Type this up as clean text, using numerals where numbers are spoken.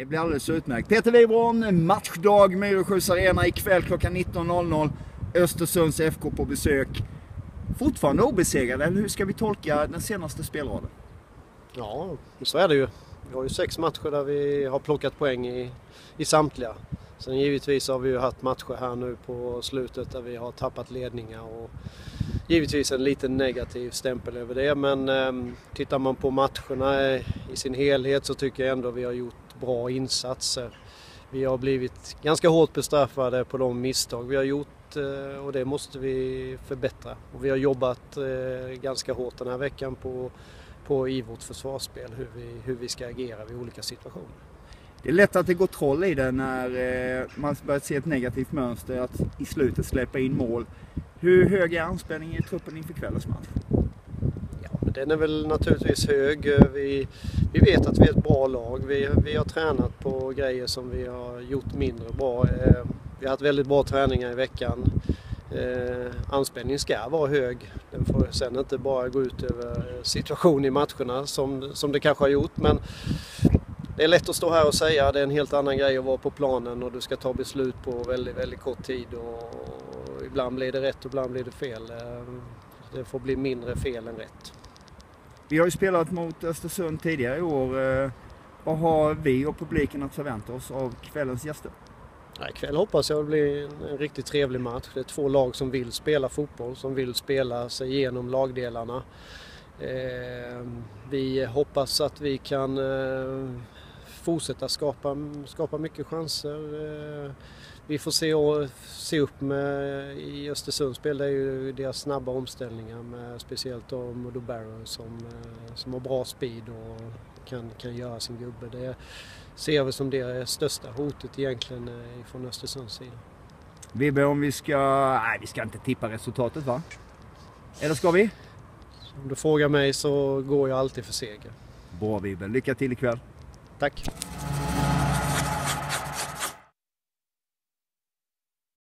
Det blir alldeles utmärkt. Peter Wibron, matchdag Myresjös Arena ikväll klockan 19.00. Östersunds FK på besök. Fortfarande obesegrade, eller hur ska vi tolka den senaste spelraden? Ja, så är det ju. Vi har ju 6 matcher där vi har plockat poäng i samtliga. Sen givetvis har vi ju haft matcher här nu på slutet där vi har tappat ledningar och givetvis en liten negativ stämpel över det. Men tittar man på matcherna i sin helhet så tycker jag ändå vi har gjort bra insatser. Vi har blivit ganska hårt bestraffade på de misstag vi har gjort och det måste vi förbättra. Och vi har jobbat ganska hårt den här veckan i vårt försvarsspel, hur vi ska agera vid olika situationer. Det är lätt att det går troll i det när man börjar se ett negativt mönster att i slutet släppa in mål. Hur hög är anspänningen i truppen inför kvällens match? Ja, men den är väl naturligtvis hög. Vi vet att vi är ett bra lag. Vi har tränat på grejer som vi har gjort mindre bra. Vi har haft väldigt bra träningar i veckan. Anspänningen ska vara hög. Den får sen inte bara gå ut över situationen i matcherna som det kanske har gjort. Men det är lätt att stå här och säga att det är en helt annan grej att vara på planen och du ska ta beslut på väldigt, väldigt kort tid. Och ibland blir det rätt och ibland blir det fel. Det får bli mindre fel än rätt. Vi har ju spelat mot Östersund tidigare i år. Vad har vi och publiken att förvänta oss av kvällens gäster? Ikväll hoppas jag det blir en riktigt trevlig match. Det är 2 lag som vill spela fotboll, som vill spela sig igenom lagdelarna. Vi hoppas att vi kan fortsätta skapa mycket chanser. Vi får se upp med i Östersunds spel, det är ju deras snabba omställningar med speciellt Modo Barrow som har bra speed och kan göra sin gubbe. Det ser vi som det största hotet egentligen från Östersunds sida. Vibbe, om vi ska inte tippa resultatet, va? Eller ska vi? Om du frågar mig så går jag alltid för seger. Bra Vibbe, lycka till ikväll. Tack.